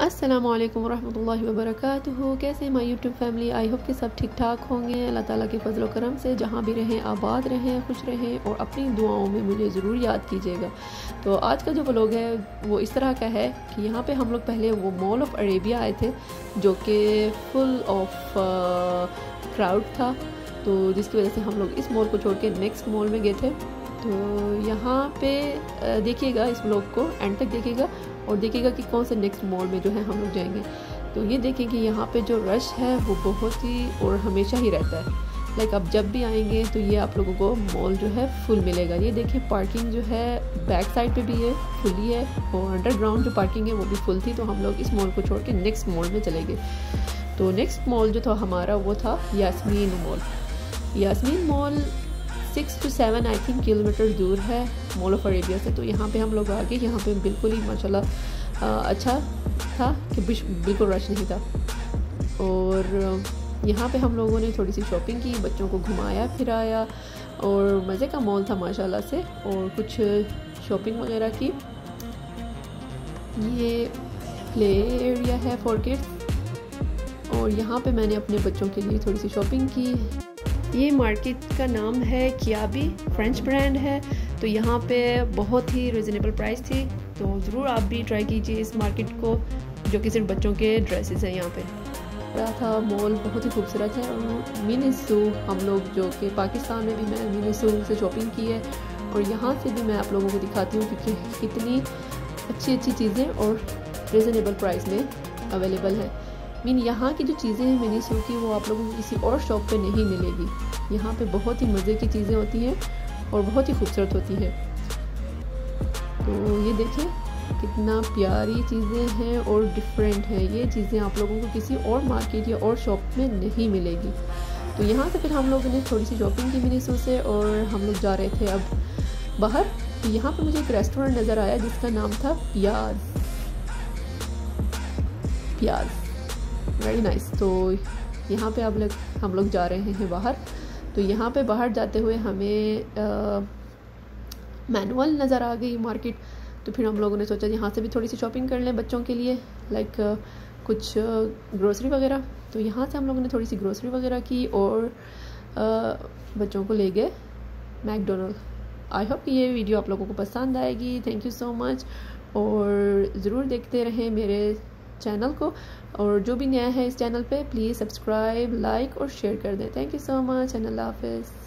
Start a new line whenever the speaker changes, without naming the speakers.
अस्सलामु अलैकुम वरहमतुल्लाहि वबरकातुहू। कैसे my YouTube family, I hope कि सब ठीक ठाक होंगे। अल्लाह ताला के फजल करम से जहाँ भी रहें आबाद रहें, खुश रहें और अपनी दुआओं में मुझे ज़रूर याद कीजिएगा। तो आज का जो व्लॉग है वो इस तरह का है कि यहाँ पे हम लोग पहले वो मॉल ऑफ अरेबिया आए थे जो कि फुल ऑफ क्राउड था, तो जिसकी वजह से हम लोग इस मॉल को छोड़ के नेक्स्ट मॉल में गए थे। तो यहाँ पे देखिएगा, इस व्लॉग को एंड तक देखिएगा और देखिएगा कि कौन से नेक्स्ट मॉल में जो है हम लोग जाएंगे। तो ये देखें कि यहाँ पे जो रश है वो बहुत ही और हमेशा ही रहता है। लाइक आप जब भी आएंगे तो ये आप लोगों को मॉल जो है फुल मिलेगा। ये देखिए पार्किंग जो है बैक साइड पे भी है, फुली है, और अंडरग्राउंड जो पार्किंग है वो भी फुल थी। तो हम लोग इस मॉल को छोड़ के नेक्स्ट मॉल में चले गए। तो नेक्स्ट मॉल जो था हमारा वो था Yasmeen mall. Yasmeen mall 6 to 7 I think kilometre दूर है मॉल ऑफ अरेबिया से। तो यहाँ पे हम लोग आ गए। यहाँ पे बिल्कुल ही माशाल्लाह अच्छा था कि बिल्कुल रश नहीं था। और यहाँ पे हम लोगों ने थोड़ी सी शॉपिंग की, बच्चों को घुमाया फिराया और मज़े का मॉल था माशाल्लाह से, और कुछ शॉपिंग वगैरह की। ये प्ले एरिया है फॉर किड्स और यहाँ पे मैंने अपने बच्चों के लिए थोड़ी सी शॉपिंग की। ये मार्केट का नाम है कियाबी, फ्रेंच ब्रांड है। तो यहाँ पे बहुत ही रिजनेबल प्राइस थी, तो ज़रूर आप भी ट्राई कीजिए इस मार्केट को, जो कि सिर्फ बच्चों के ड्रेसेस हैं। यहाँ पे बड़ा था मॉल, बहुत ही खूबसूरत है। और मिनी ज़ू, हम लोग जो कि पाकिस्तान में भी मैं मिनी ज़ू से शॉपिंग की है और यहाँ से भी मैं आप लोगों को दिखाती हूँ कि कितनी अच्छी अच्छी चीज़ें और रिजनेबल प्राइस में अवेलेबल है। यहाँ की जो चीज़ें हैं मिनी ज़ू की, वो आप लोगों को किसी और शॉप पे नहीं मिलेगी। यहाँ पे बहुत ही मज़े की चीज़ें होती हैं और बहुत ही खूबसूरत होती हैं। तो ये देखें कितना प्यारी चीज़ें हैं और डिफरेंट हैं। ये चीज़ें आप लोगों को किसी और मार्केट या और शॉप में नहीं मिलेगी। तो यहाँ से फिर हम लोगों ने थोड़ी सी शॉपिंग की मिनी ज़ू से और हम लोग जा रहे थे अब बाहर। तो यहाँ पर मुझे एक रेस्टोरेंट नज़र आया जिसका नाम था प्याज, वेरी नाइस। तो यहाँ पे अब हम लोग जा रहे हैं बाहर। तो यहाँ पे बाहर जाते हुए हमें मैनुअल नज़र आ गई मार्केट। तो फिर हम लोगों ने सोचा यहाँ से भी थोड़ी सी शॉपिंग कर लें बच्चों के लिए, लाइक कुछ ग्रोसरी वगैरह। तो यहाँ से हम लोगों ने थोड़ी सी ग्रोसरी वगैरह की और बच्चों को ले गए मैकडोनल्ड। आई होप कि ये वीडियो आप लोगों को पसंद आएगी। थैंक यू सो मच, और ज़रूर देखते रहें मेरे चैनल को, और जो भी नया है इस चैनल पे प्लीज़ सब्सक्राइब, लाइक और शेयर कर दें। Thank you so much and अल्लाह हाफ़िज़।